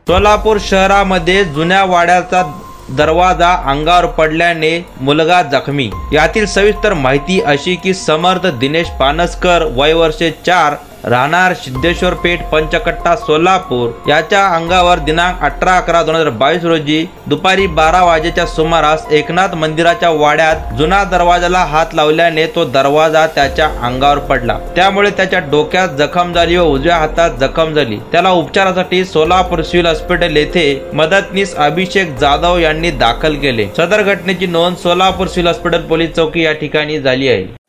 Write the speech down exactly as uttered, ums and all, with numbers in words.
सोलापूर शहरामध्ये जुन्या वाड्याचा दरवाजा अंगावर पडल्याने मुलगा जखमी। यातील सविस्तर माहिती अशी की समर्थ दिनेश पानसकर वय वर्षे चार राहणार सिद्धेश्वर पेठ पंचकट्टा सोलापूर याच्या अंगावर दिनांक अठरा अकरा दोन हजार बावीस रोजी दुपारी बारा वाजेच्या सुमारास एकनाथ मंदिराच्या वाड्यात जुना दरवाजाला हात लावल्याने तो दरवाजा त्याच्या अंगावर पडला। त्यामुळे त्याच्या डोक्यात जखम झाली व उजव्या हातात जखम झाली। त्याला उपचारासाठी सोलापूर सिव्हिल हॉस्पिटल येथे मदतनीस अभिषेक जाधव यांनी दाखल केले। सदर घटनेची नोंद सोलापूर सिव्हिल हॉस्पिटल पोलीस चौकी या ठिकाणी झाली आहे।